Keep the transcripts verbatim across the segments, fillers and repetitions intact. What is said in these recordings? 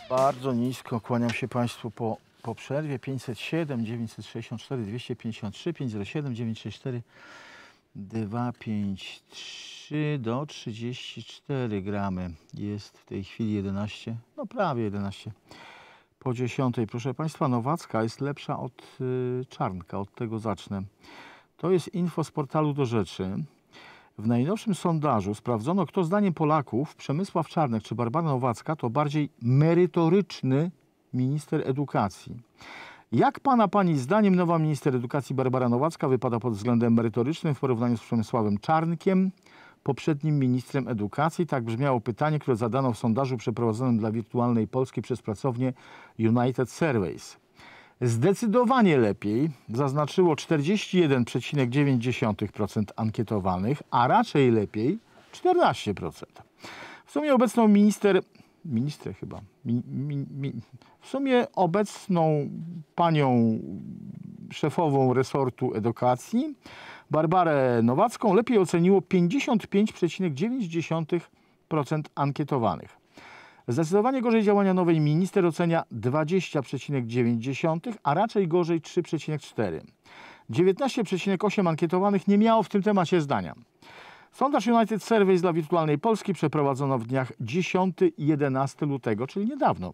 Bardzo nisko, kłaniam się Państwu po, po przerwie. pięćset siedem, dziewięćset sześćdziesiąt cztery, dwieście pięćdziesiąt trzy, pięćset siedem, dziewięćset sześćdziesiąt cztery, dwieście pięćdziesiąt trzy do trzydziestu czterech gramy. Jest w tej chwili jedenaście, no prawie jedenaście po dziesiątej. Proszę Państwa, Nowacka jest lepsza od y, Czarnka, od tego zacznę. To jest info z portalu Do Rzeczy. W najnowszym sondażu sprawdzono, kto zdaniem Polaków, Przemysław Czarnek czy Barbara Nowacka, to bardziej merytoryczny minister edukacji. Jak pana, pani zdaniem nowa minister edukacji Barbara Nowacka wypada pod względem merytorycznym w porównaniu z Przemysławem Czarnkiem, poprzednim ministrem edukacji? Tak brzmiało pytanie, które zadano w sondażu przeprowadzonym dla Wirtualnej Polski przez pracownię United Surveys. Zdecydowanie lepiej zaznaczyło czterdzieści jeden przecinek dziewięć procent ankietowanych, a raczej lepiej czternaście procent. W sumie obecną minister, ministrę chyba, mi, mi, mi, w sumie obecną panią szefową resortu edukacji, Barbarę Nowacką, lepiej oceniło pięćdziesiąt pięć przecinek dziewięć procent ankietowanych. Zdecydowanie gorzej działania nowej minister ocenia dwadzieścia przecinek dziewięć procent, a raczej gorzej trzy przecinek cztery procent. dziewiętnaście przecinek osiem procent ankietowanych nie miało w tym temacie zdania. Sondaż United Surveys dla Wirtualnej Polski przeprowadzono w dniach dziesiątego i jedenastego lutego, czyli niedawno.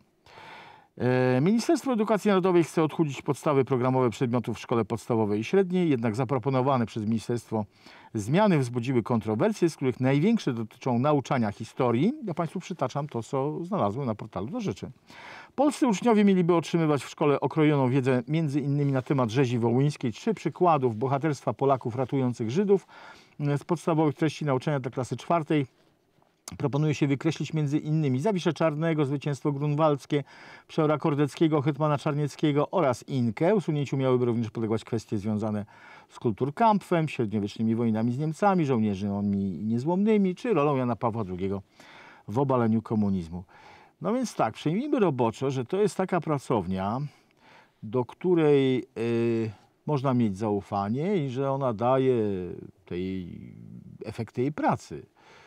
Ministerstwo Edukacji Narodowej chce odchudzić podstawy programowe przedmiotów w szkole podstawowej i średniej, jednak zaproponowane przez ministerstwo zmiany wzbudziły kontrowersje, z których największe dotyczą nauczania historii. Ja Państwu przytaczam to, co znalazłem na portalu Do Rzeczy. Polscy uczniowie mieliby otrzymywać w szkole okrojoną wiedzę między innymi na temat rzezi wołyńskiej, trzy przykładów bohaterstwa Polaków ratujących Żydów. Z podstawowych treści nauczania dla klasy czwartej proponuje się wykreślić między innymi Zawiszę Czarnego, zwycięstwo grunwaldzkie, Przeora Kordeckiego, hetmana Czarnieckiego oraz Inkę. Usunięciu miałyby również podlegać kwestie związane z Kulturkampfem, średniowiecznymi wojnami z Niemcami, żołnierzami niezłomnymi, czy rolą Jana Pawła drugiego w obaleniu komunizmu. No więc tak, przyjmijmy roboczo, że to jest taka pracownia, do której yy, można mieć zaufanie i że ona daje tej efekty jej pracy.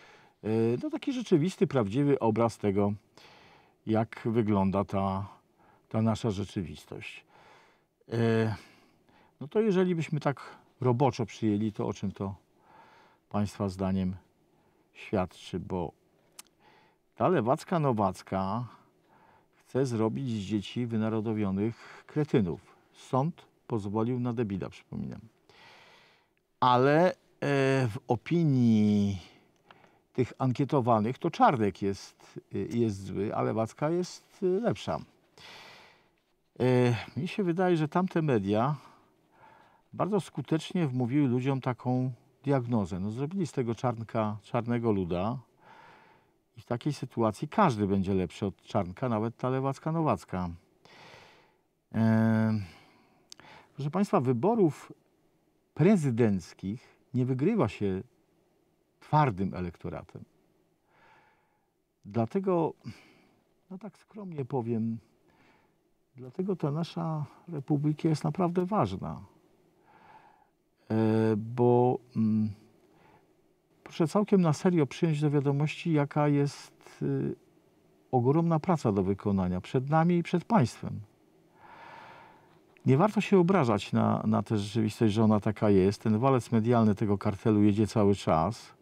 No taki rzeczywisty, prawdziwy obraz tego, jak wygląda ta, ta nasza rzeczywistość. No to jeżeli byśmy tak roboczo przyjęli, to o czym to Państwa zdaniem świadczy? Bo ta lewacka Nowacka chce zrobić z dzieci wynarodowionych kretynów. Sąd pozwolił na debila, przypominam. Ale w opinii tych ankietowanych to Czarnek jest, jest zły, a Lewacka jest lepsza. E, mi się wydaje, że tamte media bardzo skutecznie wmówiły ludziom taką diagnozę. No, zrobili z tego Czarnka czarnego luda i w takiej sytuacji każdy będzie lepszy od Czarnka, nawet ta Lewacka Nowacka. E, proszę Państwa, wyborów prezydenckich nie wygrywa się twardym elektoratem. Dlatego, no tak skromnie powiem, dlatego ta nasza republika jest naprawdę ważna. E, bo mm, proszę całkiem na serio przyjąć do wiadomości, jaka jest y, ogromna praca do wykonania przed nami i przed państwem. Nie warto się obrażać na, na tę rzeczywistość, że ona taka jest. Ten walec medialny tego kartelu jedzie cały czas.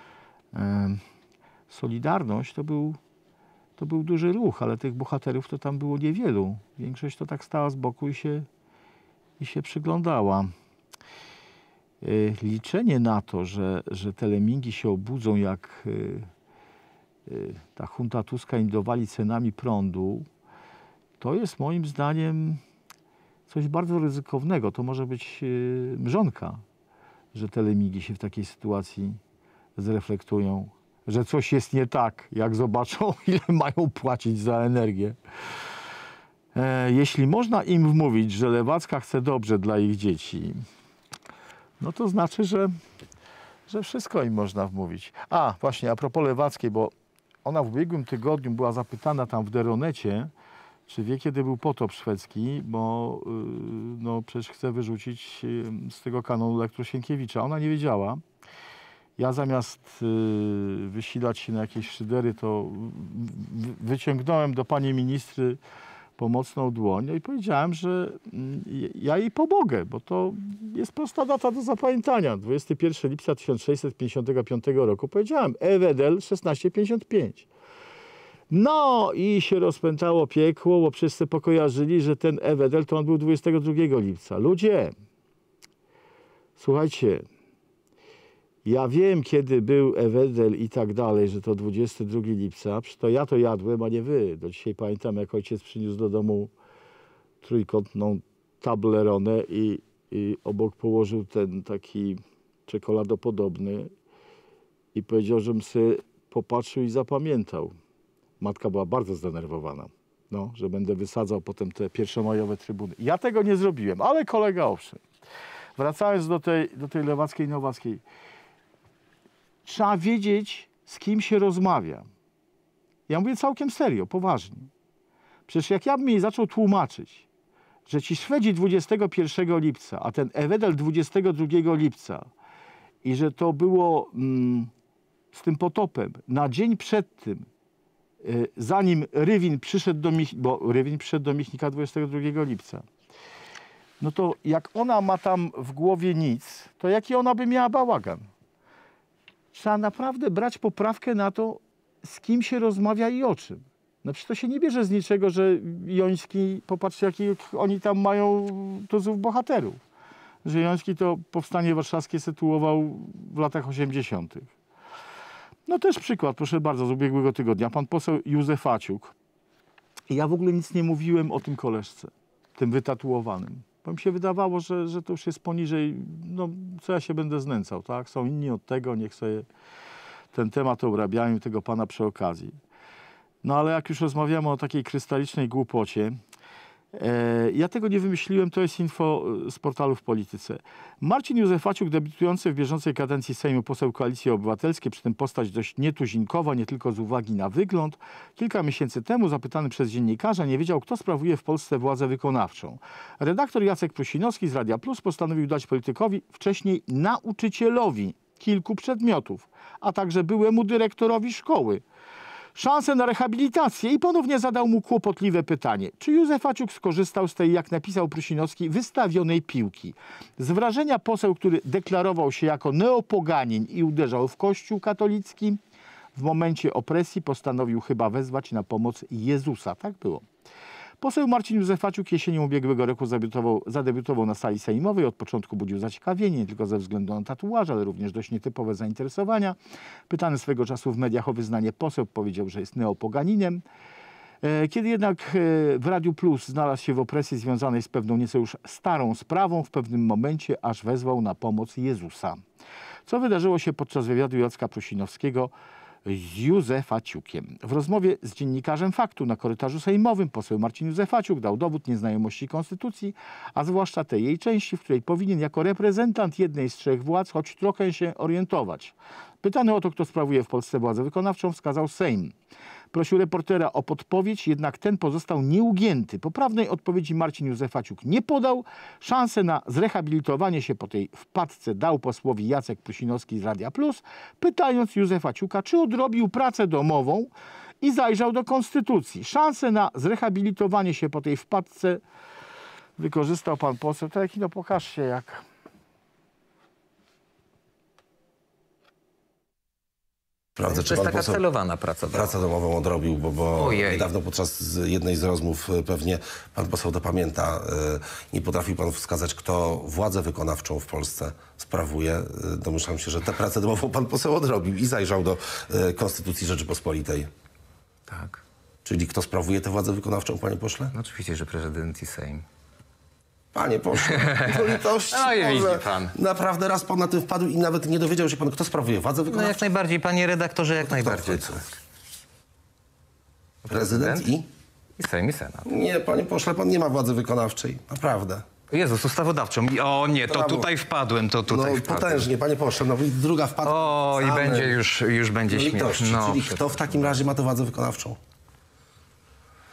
Solidarność to był, to był duży ruch, ale tych bohaterów to tam było niewielu. Większość to tak stała z boku i się, i się przyglądała. Liczenie na to, że, że te lemingi się obudzą, jak ta junta Tuska im dowali cenami prądu, to jest moim zdaniem coś bardzo ryzykownego. To może być mrzonka, że te lemingi się w takiej sytuacji zreflektują, że coś jest nie tak, jak zobaczą, ile mają płacić za energię. E, jeśli można im wmówić, że Lewacka chce dobrze dla ich dzieci, no to znaczy, że, że wszystko im można wmówić. A, właśnie, a propos Lewackiej, bo ona w ubiegłym tygodniu była zapytana tam w Deronecie, czy wie, kiedy był potop szwedzki, bo yy, no, przecież chce wyrzucić yy, z tego kanonu Lektor Sienkiewicza. Ona nie wiedziała. Ja zamiast y, wysilać się na jakieś szydery, to w, wyciągnąłem do pani ministry pomocną dłoń i powiedziałem, że y, ja jej pomogę, bo to jest prosta data do zapamiętania. dwudziestego pierwszego lipca tysiąc sześćset pięćdziesiątego piątego roku powiedziałem Ewedel szesnaście pięćdziesiąt pięć. No i się rozpętało piekło, bo wszyscy pokojarzyli, że ten Ewedel to on był dwudziestego drugiego lipca. Ludzie, słuchajcie, ja wiem, kiedy był Ewedel i tak dalej, że to dwudziestego drugiego lipca. To ja to jadłem, a nie wy. Do dzisiaj pamiętam, jak ojciec przyniósł do domu trójkątną tableronę i, i obok położył ten taki czekoladopodobny i powiedział, żebym sobie popatrzył i zapamiętał. Matka była bardzo zdenerwowana, no, że będę wysadzał potem te pierwszomajowe trybuny. Ja tego nie zrobiłem, ale kolega owszem. Wracając do tej, do tej lewackiej, nowackiej. Trzeba wiedzieć, z kim się rozmawia. Ja mówię całkiem serio, poważnie. Przecież jak ja bym jej zaczął tłumaczyć, że ci Szwedzi dwudziestego pierwszego lipca, a ten Ewedel dwudziestego drugiego lipca i że to było mm, z tym potopem na dzień przed tym, y, zanim Rywin przyszedł do Mich bo Rywin przyszedł do Michnika dwudziestego drugiego lipca, no to jak ona ma tam w głowie nic, to jaki ona by miała bałagan? Trzeba naprawdę brać poprawkę na to, z kim się rozmawia i o czym. No przecież to się nie bierze z niczego, że Joński, popatrzcie, jakich oni tam mają tuzów bohaterów. Że Joński to powstanie warszawskie sytuował w latach osiemdziesiątych. No też przykład, proszę bardzo, z ubiegłego tygodnia. Pan poseł Józef Aciuk. Ja w ogóle nic nie mówiłem o tym koleżce, tym wytatuowanym. Bo mi się wydawało, że, że to już jest poniżej, no co ja się będę znęcał, tak? Są inni od tego, niech sobie ten temat obrabiają tego pana przy okazji. No ale jak już rozmawiamy o takiej krystalicznej głupocie, e, ja tego nie wymyśliłem, to jest info z portalu W Polityce. Marcin Józefaciuk, debiutujący w bieżącej kadencji Sejmu poseł Koalicji Obywatelskiej, przy tym postać dość nietuzinkowa, nie tylko z uwagi na wygląd. Kilka miesięcy temu, zapytany przez dziennikarza, nie wiedział, kto sprawuje w Polsce władzę wykonawczą. Redaktor Jacek Prusinowski z Radia Plus postanowił dać politykowi, wcześniej nauczycielowi kilku przedmiotów, a także byłemu dyrektorowi szkoły, szansę na rehabilitację i ponownie zadał mu kłopotliwe pytanie. Czy Józef Aciuk skorzystał z tej, jak napisał Prusinowski, wystawionej piłki? Z wrażenia poseł, który deklarował się jako neopoganin i uderzał w Kościół katolicki, w momencie opresji postanowił chyba wezwać na pomoc Jezusa. Tak było. Poseł Marcin Józefaciuk jesienią ubiegłego roku zadebiutował, zadebiutował na sali sejmowej. Od początku budził zaciekawienie, nie tylko ze względu na tatuaż, ale również dość nietypowe zainteresowania. Pytany swego czasu w mediach o wyznanie, poseł powiedział, że jest neopoganinem. Kiedy jednak w Radiu Plus znalazł się w opresji związanej z pewną nieco już starą sprawą, w pewnym momencie aż wezwał na pomoc Jezusa. Co wydarzyło się podczas wywiadu Jacka Prusinowskiego z Józefaciukiem. W rozmowie z dziennikarzem Faktu na korytarzu sejmowym poseł Marcin Józefaciuk dał dowód nieznajomości konstytucji, a zwłaszcza tej jej części, w której powinien jako reprezentant jednej z trzech władz choć trochę się orientować. Pytany o to, kto sprawuje w Polsce władzę wykonawczą, wskazał Sejm. Prosił reportera o podpowiedź, jednak ten pozostał nieugięty. Poprawnej odpowiedzi Marcin Józefaciuk nie podał. Szansę na zrehabilitowanie się po tej wpadce dał posłowi Jacek Prusinowski z Radia Plus, pytając Józefaciuka, czy odrobił pracę domową i zajrzał do konstytucji. Szansę na zrehabilitowanie się po tej wpadce wykorzystał pan poseł. To jaki, no pokażcie jak... Sprawdzę, to jest taka poseł celowana praca domowa. Pracę domową odrobił, bo, bo niedawno podczas jednej z rozmów pewnie pan poseł to pamięta, nie potrafił pan wskazać, kto władzę wykonawczą w Polsce sprawuje. Domyślam się, że tę pracę domową pan poseł odrobił i zajrzał do Konstytucji Rzeczypospolitej. Tak. Czyli kto sprawuje tę władzę wykonawczą, panie pośle? No oczywiście, że prezydent i Sejm. Panie pośle, to litości, no i widzi pan. Naprawdę raz pan na tym wpadł i nawet nie dowiedział się pan, kto sprawuje władzę wykonawczą? No jak najbardziej, panie redaktorze, jak no najbardziej. Tak. Prezydent, Prezydent i? I Sejm, i Senat. Nie, panie pośle, pan nie ma władzy wykonawczej. Naprawdę. Jezus, ustawodawczą. O nie, to Brawo. tutaj wpadłem, to tutaj No wpadłem. potężnie, panie pośle, no i druga wpadła. O, i będzie już, już będzie śmiesznie. No, czyli kto w takim razie ma tę władzę wykonawczą?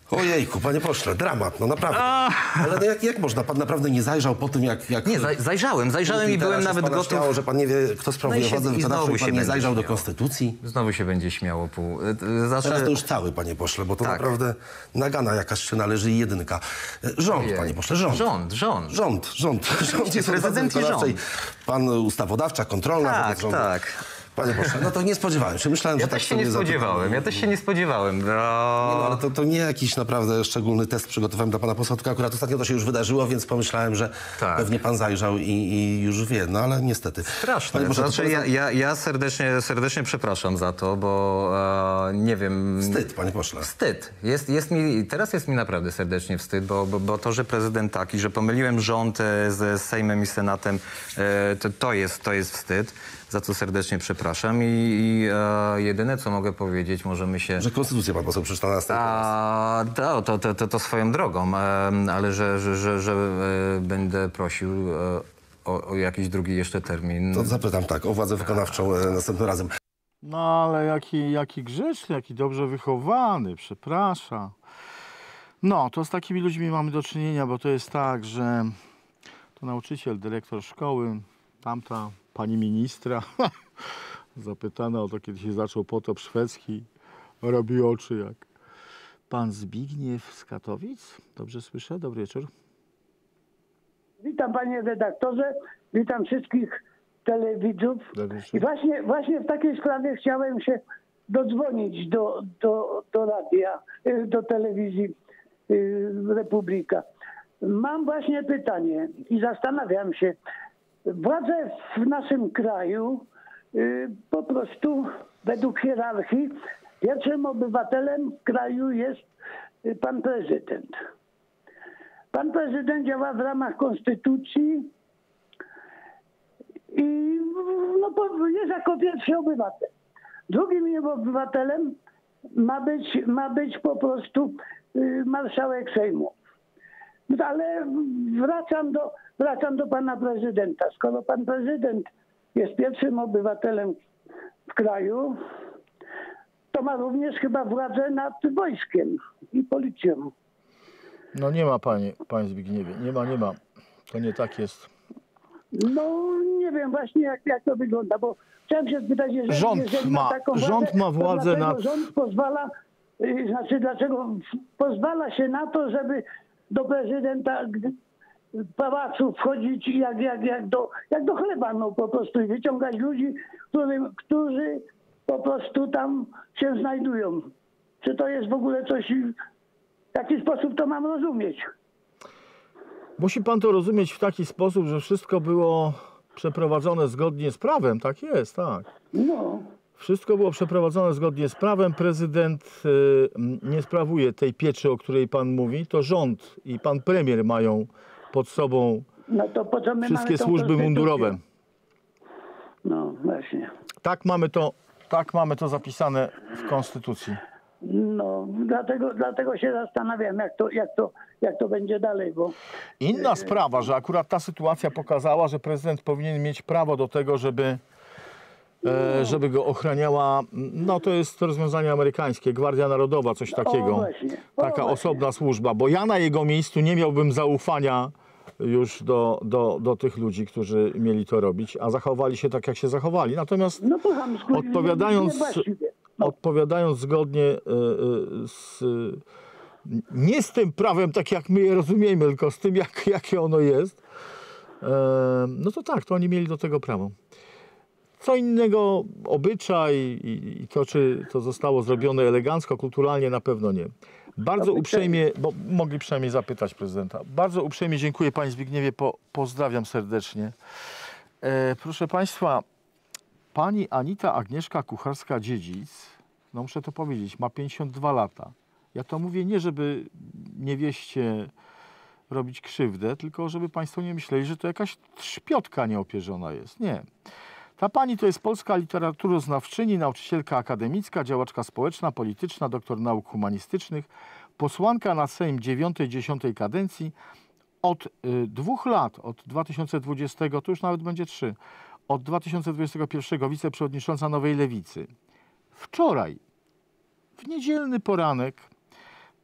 Ojejku, panie pośle, dramat, no naprawdę. Ale no jak, jak można? Pan naprawdę nie zajrzał po tym, jak... jak Nie, zaj- zajrzałem, zajrzałem i byłem nawet gotów... Śmiało, że pan nie wie, kto sprawuje No i się- władzę i wykonawczą znowu i się pan nie będzie zajrzał do śmiało. konstytucji. Znowu się będzie śmiało pół. y, Znaczy... Teraz to już cały, panie pośle, bo to Tak. naprawdę nagana jakaś się należy i jedynka. Rząd, Ojej. panie pośle, rząd. Rząd, rząd. Rząd, rząd. Rząd jest od władzy prezydent i wykonawczej. rząd. Pan ustawodawcza, kontrolna Tak, wobec rządu. tak. Panie pośle, no to nie spodziewałem się. Myślałem, Ja że tak też się nie sobie spodziewałem, zapytam. ja też się nie spodziewałem. No... Nie, no, ale to, to nie jakiś naprawdę szczególny test przygotowałem dla pana posła, tylko akurat ostatnio to się już wydarzyło, więc pomyślałem, że Tak. pewnie pan zajrzał i, i już wie, no ale niestety. Straszne. Panie pośle, to Znaczy, ja, ja, ja serdecznie, serdecznie przepraszam za to, bo e, nie wiem... Wstyd, panie pośle. Wstyd. Jest, jest mi, teraz jest mi naprawdę serdecznie wstyd, bo, bo, bo to, że prezydent taki, że pomyliłem rząd e, z Sejmem i Senatem, e, to, to, jest, to jest wstyd, za co serdecznie przepraszam. I, i e, jedyne, co mogę powiedzieć, możemy się... Że konstytucję pan poseł przeczytał na następny raz. A, to, to, to, to, to swoją drogą, e, ale że, że, że, że e, będę prosił e, o, o jakiś drugi jeszcze termin. To zapytam tak, o władzę wykonawczą e, następnym razem. No ale jaki, jaki grzeczny, jaki dobrze wychowany, przepraszam. No, to z takimi ludźmi mamy do czynienia, bo to jest tak, że to nauczyciel, dyrektor szkoły, tamta pani ministra, zapytana o to, kiedy się zaczął potop szwedzki, robi oczy jak pan Zbigniew z Katowic. Dobrze słyszę? Dobry wieczór. Witam panie redaktorze, witam wszystkich telewidzów. Dobry I wieczór. właśnie, właśnie w takiej sprawie chciałem się dodzwonić do, do, do radia, y, do telewizji y, Republika. Mam właśnie pytanie i zastanawiam się. Władze w naszym kraju y, po prostu według hierarchii pierwszym obywatelem kraju jest y, pan prezydent. Pan prezydent działa w ramach konstytucji i no, po- jest jako pierwszy obywatel. Drugim obywatelem ma być, ma być po prostu y, marszałek Sejmu. No, ale wracam do, wracam do pana prezydenta. Skoro pan prezydent jest pierwszym obywatelem w kraju, to ma również chyba władzę nad wojskiem i policją. No nie ma panie, panie Zbigniewie, nie ma, nie ma. To nie tak jest. No nie wiem właśnie jak, jak to wygląda, bo chciałem się spytać, jeżeli, Rząd jeżeli ma- taką władzę, rząd ma władzę to dlaczego nad- rząd pozwala, y, znaczy dlaczego pozwala się na to, żeby do prezydenta gdy- pałacu wchodzić jak, jak, jak, do, jak do chleba, no po prostu i wyciągać ludzi, którym, którzy po prostu tam się znajdują. Czy to jest w ogóle coś, w jaki sposób to mam rozumieć? Musi pan to rozumieć w taki sposób, że wszystko było przeprowadzone zgodnie z prawem. Tak jest, tak. No, Wszystko było przeprowadzone zgodnie z prawem. Prezydent y, nie sprawuje tej pieczy, o której pan mówi. To rząd i pan premier mają pod sobą no to po co my wszystkie mamy tą służby konstytucję? mundurowe. No właśnie. Tak mamy to, tak mamy to zapisane w Konstytucji. No, dlatego, dlatego się zastanawiam, jak to, jak, to, jak to będzie dalej, bo Inna sprawa, że akurat ta sytuacja pokazała, że prezydent powinien mieć prawo do tego, żeby, e, żeby go ochraniała, no to jest rozwiązanie amerykańskie, Gwardia Narodowa, coś takiego. właśnie, o Taka właśnie. osobna służba, bo ja na jego miejscu nie miałbym zaufania już do, do, do tych ludzi, którzy mieli to robić, a zachowali się tak, jak się zachowali. Natomiast no to chamsku i odpowiadając, niewłaściwie. odpowiadając zgodnie y, y, z, y, nie z tym prawem, tak jak my je rozumiemy, tylko z tym, jak, jakie ono jest, e, no to tak, to oni mieli do tego prawo. Co innego obyczaj i, i to, czy to zostało zrobione elegancko, kulturalnie, na pewno nie. Bardzo uprzejmie, bo mogli przynajmniej zapytać prezydenta, bardzo uprzejmie dziękuję panie Zbigniewie, po, pozdrawiam serdecznie. E, proszę państwa, pani Anita Agnieszka Kucharska-Dziedzic, no muszę to powiedzieć, ma pięćdziesiąt dwa lata. Ja to mówię nie, żeby niewieście robić krzywdę, tylko żeby państwo nie myśleli, że to jakaś trzpiotka nieopierzona jest. Nie. Ta pani to jest polska literaturoznawczyni, nauczycielka akademicka, działaczka społeczna, polityczna, doktor nauk humanistycznych, posłanka na Sejm dziewiątej, dziesiątej kadencji. Od y, dwóch lat, od dwa tysiące dwudziestego, to już nawet będzie trzy, od dwa tysiące dwudziestego pierwszego wiceprzewodnicząca Nowej Lewicy. Wczoraj, w niedzielny poranek,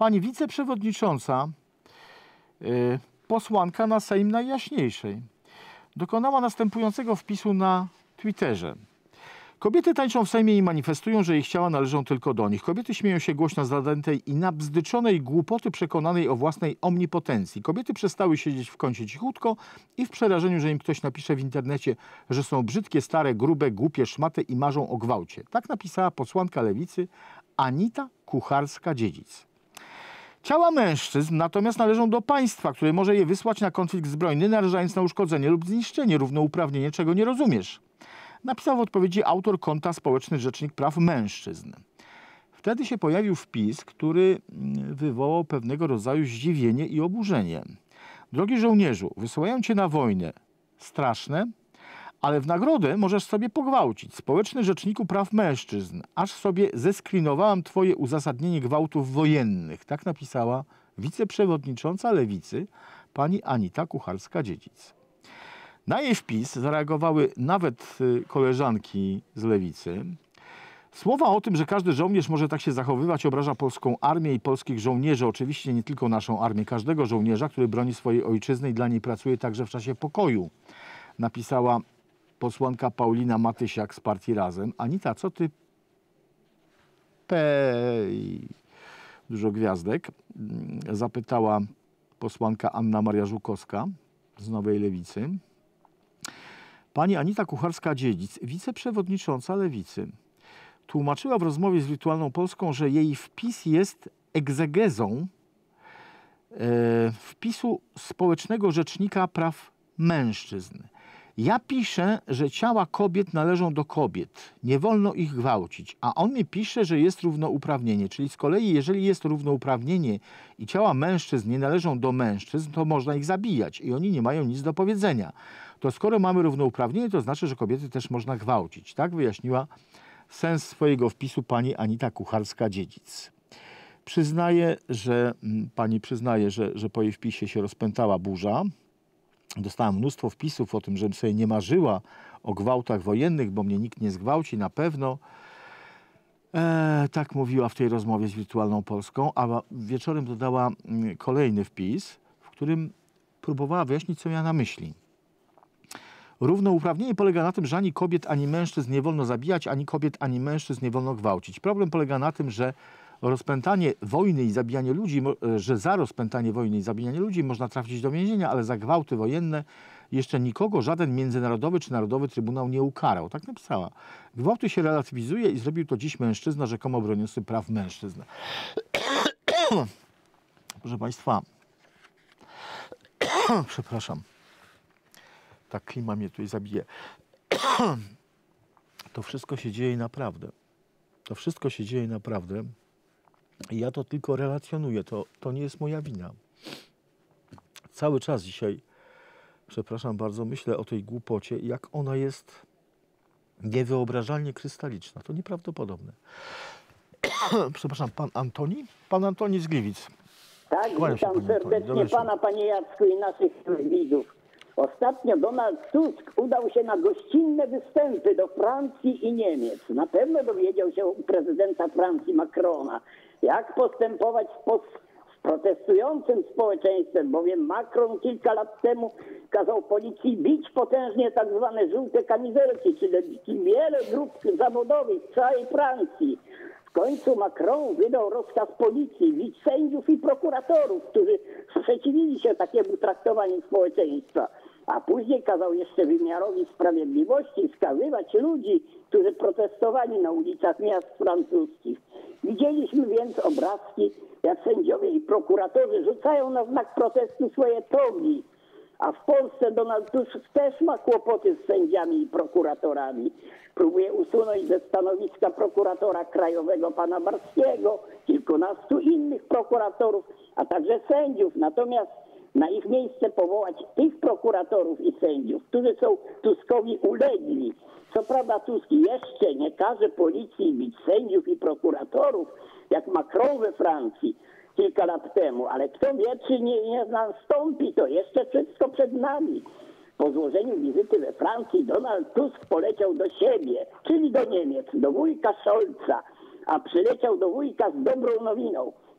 Pani wiceprzewodnicząca, y, posłanka na Sejm Najjaśniejszej, dokonała następującego wpisu na Twitterze. Kobiety tańczą w Sejmie i manifestują, że ich ciała należą tylko do nich. Kobiety śmieją się głośno z zadętej i nabzdyczonej głupoty przekonanej o własnej omnipotencji. Kobiety przestały siedzieć w kącie cichutko i w przerażeniu, że im ktoś napisze w internecie, że są brzydkie, stare, grube, głupie szmaty i marzą o gwałcie. Tak napisała posłanka Lewicy Anita Kucharska-Dziedzic. Ciała mężczyzn natomiast należą do państwa, które może je wysłać na konflikt zbrojny, narażając na uszkodzenie lub zniszczenie, równouprawnienie, czego nie rozumiesz. Napisał w odpowiedzi autor konta Społeczny Rzecznik Praw Mężczyzn. Wtedy się pojawił wpis, który wywołał pewnego rodzaju zdziwienie i oburzenie. Drogi żołnierzu, wysyłają cię na wojnę. Straszne, ale w nagrodę możesz sobie pogwałcić. Społeczny Rzeczniku Praw Mężczyzn. Aż sobie zeskrinowałam twoje uzasadnienie gwałtów wojennych. Tak napisała wiceprzewodnicząca Lewicy pani Anita Kucharska-Dziedzic. Na jej wpis zareagowały nawet koleżanki z Lewicy. Słowa o tym, że każdy żołnierz może tak się zachowywać, obraża polską armię i polskich żołnierzy. Oczywiście nie tylko naszą armię, każdego żołnierza, który broni swojej ojczyzny i dla niej pracuje także w czasie pokoju. Napisała posłanka Paulina Matysiak z partii Razem. Anita, co ty... Pej... Dużo gwiazdek. Zapytała posłanka Anna Maria Żukowska z Nowej Lewicy. Pani Anita Kucharska-Dziedzic, wiceprzewodnicząca Lewicy, tłumaczyła w rozmowie z Wirtualną Polską, że jej wpis jest egzegezą e, wpisu Społecznego Rzecznika Praw Mężczyzn. Ja piszę, że ciała kobiet należą do kobiet, nie wolno ich gwałcić, a on mi pisze, że jest równouprawnienie, czyli z kolei jeżeli jest równouprawnienie i ciała mężczyzn nie należą do mężczyzn, to można ich zabijać i oni nie mają nic do powiedzenia. To skoro mamy równouprawnienie, to znaczy, że kobiety też można gwałcić. Tak wyjaśniła sens swojego wpisu pani Anita Kucharska-Dziedzic. Przyznaję, że pani przyznaje, że, że po jej wpisie się rozpętała burza. Dostałam mnóstwo wpisów o tym, żebym sobie nie marzyła o gwałtach wojennych, bo mnie nikt nie zgwałci na pewno. E, tak mówiła w tej rozmowie z Wirtualną Polską, a wieczorem dodała kolejny wpis, w którym próbowała wyjaśnić, co miała na myśli. Równouprawnienie polega na tym, że ani kobiet, ani mężczyzn nie wolno zabijać, ani kobiet, ani mężczyzn nie wolno gwałcić. Problem polega na tym, że rozpętanie wojny i zabijanie ludzi, że za rozpętanie wojny i zabijanie ludzi można trafić do więzienia, ale za gwałty wojenne jeszcze nikogo żaden międzynarodowy czy narodowy trybunał nie ukarał. Tak napisała. Gwałty się relatywizuje i zrobił to dziś mężczyzna, rzekomo broniący praw mężczyzn. Proszę Państwa, przepraszam, ta klima mnie tutaj zabije. To wszystko się dzieje naprawdę. To wszystko się dzieje naprawdę. I ja to tylko relacjonuję. To, to nie jest moja wina. Cały czas dzisiaj, przepraszam bardzo, myślę o tej głupocie, jak ona jest niewyobrażalnie krystaliczna. To nieprawdopodobne. Przepraszam, pan Antoni? Pan Antoni z Gliwic. Tak, Kłaniam się, witam panie serdecznie Antoni. pana, panie Jacku i naszych widzów. Ostatnio Donald Tusk udał się na gościnne występy do Francji i Niemiec. Na pewno dowiedział się u prezydenta Francji Macrona, jak postępować z, pos z protestującym społeczeństwem, bowiem Macron kilka lat temu kazał policji bić potężnie tak zwane żółte kamizelki, czyli wiele grup zawodowych w całej Francji. W końcu Macron wydał rozkaz policji bić sędziów i prokuratorów, którzy sprzeciwili się takiemu traktowaniu społeczeństwa. A później kazał jeszcze wymiarowi sprawiedliwości wskazywać ludzi, którzy protestowali na ulicach miast francuskich. Widzieliśmy więc obrazki, jak sędziowie i prokuratorzy rzucają na znak protestu swoje togi. A w Polsce Donald Tusk też ma kłopoty z sędziami i prokuratorami. Próbuje usunąć ze stanowiska prokuratora krajowego pana Barskiego, kilkunastu innych prokuratorów, a także sędziów. Natomiast na ich miejsce powołać tych prokuratorów i sędziów, którzy są Tuskowi ulegli. Co prawda Tusk jeszcze nie każe policji bić sędziów i prokuratorów, jak Macron we Francji kilka lat temu, ale kto wie, czy nie, nie nastąpi, to jeszcze wszystko przed nami. Po złożeniu wizyty we Francji Donald Tusk poleciał do siebie, czyli do Niemiec, do wujka Scholza, a przyleciał do wujka z dobrą nowiną.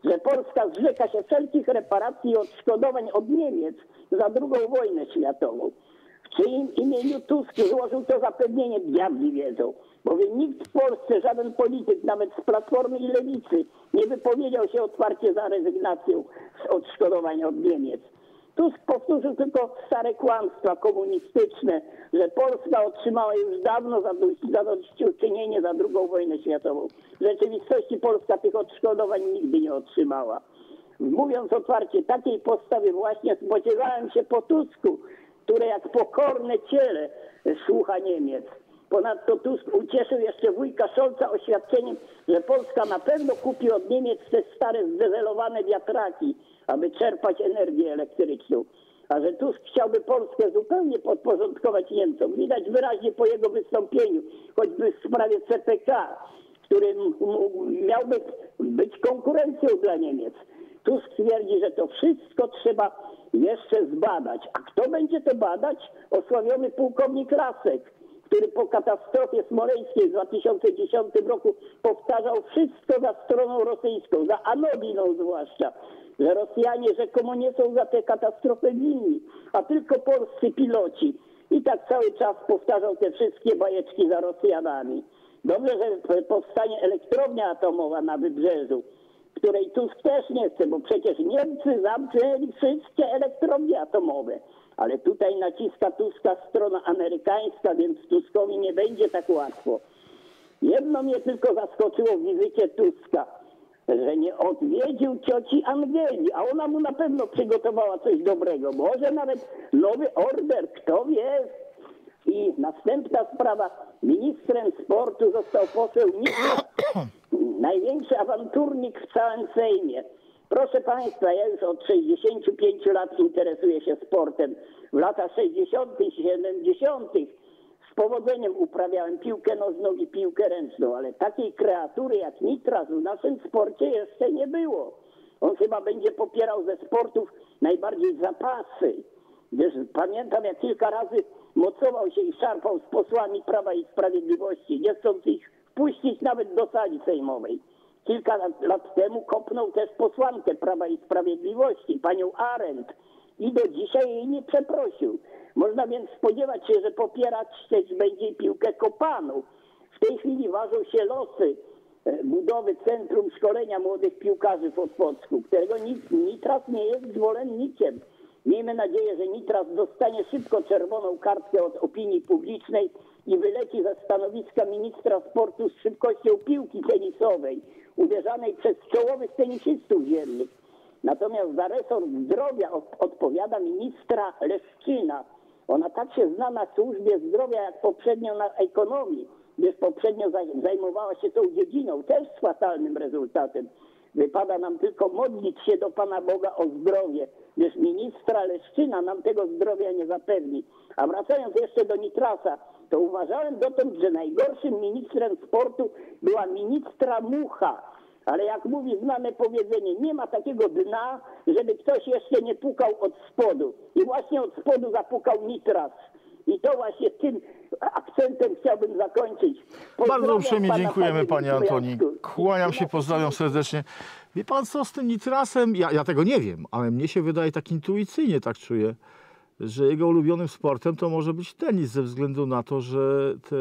że Polska zrzeka się wszelkich reparacji i odszkodowań od Niemiec za drugą wojnę światową. W czyim imieniu Tusk złożył to zapewnienie, diabli wiedzą. Bowiem nikt w Polsce, żaden polityk, nawet z Platformy i Lewicy, nie wypowiedział się otwarcie za rezygnacją z odszkodowań od Niemiec. Tusk powtórzył tylko stare kłamstwa komunistyczne, że Polska otrzymała już dawno zadośćuczynienie za drugą wojnę światową. W rzeczywistości Polska tych odszkodowań nigdy nie otrzymała. Mówiąc otwarcie, takiej postawy właśnie spodziewałem się po Tusku, które jak pokorne ciele słucha Niemiec. Ponadto Tusk ucieszył jeszcze wujka Scholza oświadczeniem, że Polska na pewno kupi od Niemiec te stare zdezelowane wiatraki, aby czerpać energię elektryczną. A że Tusk chciałby Polskę zupełnie podporządkować Niemcom, widać wyraźnie po jego wystąpieniu, choćby w sprawie C P K, który miałby być konkurencją dla Niemiec. Tusk twierdzi, że to wszystko trzeba jeszcze zbadać. A kto będzie to badać? Osławiony pułkownik Lasek, który po katastrofie smoleńskiej w dwa tysiące dziesiątym roku powtarzał wszystko za stroną rosyjską, za Anobiną zwłaszcza, że Rosjanie rzekomo nie są za tę katastrofę winni, a tylko polscy piloci. I tak cały czas powtarzał te wszystkie bajeczki za Rosjanami. Dobrze, że powstanie elektrownia atomowa na Wybrzeżu, której Tusk też nie chce, bo przecież Niemcy zamknęli wszystkie elektrownie atomowe. Ale tutaj naciska Tuska strona amerykańska, więc Tuskowi nie będzie tak łatwo. Jedno mnie tylko zaskoczyło w wizycie Tuska, że nie odwiedził cioci Angeli, a ona mu na pewno przygotowała coś dobrego. Może nawet nowy order, kto wie. I następna sprawa. Ministrem sportu został poseł Nitras, największy awanturnik w całym Sejmie. Proszę Państwa, ja już od sześćdziesięciu pięciu lat interesuję się sportem. W latach sześćdziesiątych i siedemdziesiątych z powodzeniem uprawiałem piłkę nożną i piłkę ręczną, ale takiej kreatury jak Nitras w naszym sporcie jeszcze nie było. On chyba będzie popierał ze sportów najbardziej zapasy. Wiesz, pamiętam, jak kilka razy mocował się i szarpał z posłami Prawa i Sprawiedliwości, nie chcąc ich wpuścić nawet do sali sejmowej. Kilka lat, lat temu kopnął też posłankę Prawa i Sprawiedliwości, panią Arendt, i do dzisiaj jej nie przeprosił. Można więc spodziewać się, że popierać też będzie piłkę kopaną. W tej chwili ważą się losy budowy Centrum Szkolenia Młodych Piłkarzy w Otwocku, którego Nitras nie jest zwolennikiem. Miejmy nadzieję, że Nitras dostanie szybko czerwoną kartkę od opinii publicznej i wyleci ze stanowiska ministra sportu z szybkością piłki tenisowej, uderzanej przez czołowych tenisistów ziemnych. Natomiast za resort zdrowia odpowiada ministra Leszczyna. Ona tak się zna na służbie zdrowia, jak poprzednio na ekonomii, gdyż poprzednio zajmowała się tą dziedziną, też z fatalnym rezultatem. Wypada nam tylko modlić się do Pana Boga o zdrowie, gdyż ministra Leszczyna nam tego zdrowia nie zapewni. A wracając jeszcze do Nitrasa, to uważałem dotąd, że najgorszym ministrem sportu była ministra Mucha. Ale jak mówi znane powiedzenie, nie ma takiego dna, żeby ktoś jeszcze nie pukał od spodu. I właśnie od spodu zapukał Nitras. I to właśnie tym akcentem chciałbym zakończyć. Pozdrawiam. Bardzo uprzejmie pana, dziękujemy, panie Antoni. Jacku. Kłaniam się, pozdrawiam serdecznie. Wie pan co z tym Nitrasem? Ja, ja tego nie wiem, ale mnie się wydaje tak intuicyjnie, tak czuję, że jego ulubionym sportem to może być tenis ze względu na to, że te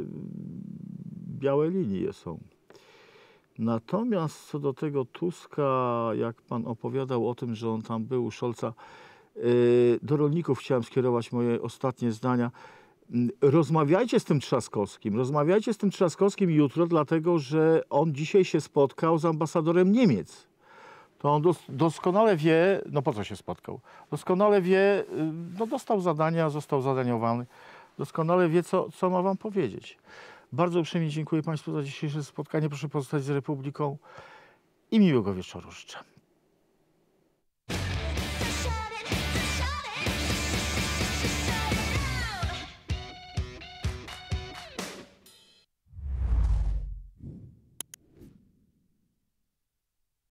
białe linie są. Natomiast co do tego Tuska, jak pan opowiadał o tym, że on tam był u Scholza, do rolników chciałem skierować moje ostatnie zdania. Rozmawiajcie z tym Trzaskowskim, rozmawiajcie z tym Trzaskowskim jutro, dlatego że on dzisiaj się spotkał z ambasadorem Niemiec. To on dos doskonale wie, no po co się spotkał, doskonale wie, no dostał zadania, został zadaniowany, doskonale wie, co, co ma wam powiedzieć. Bardzo uprzejmie dziękuję Państwu za dzisiejsze spotkanie. Proszę pozostać z Republiką i miłego wieczoru życzę.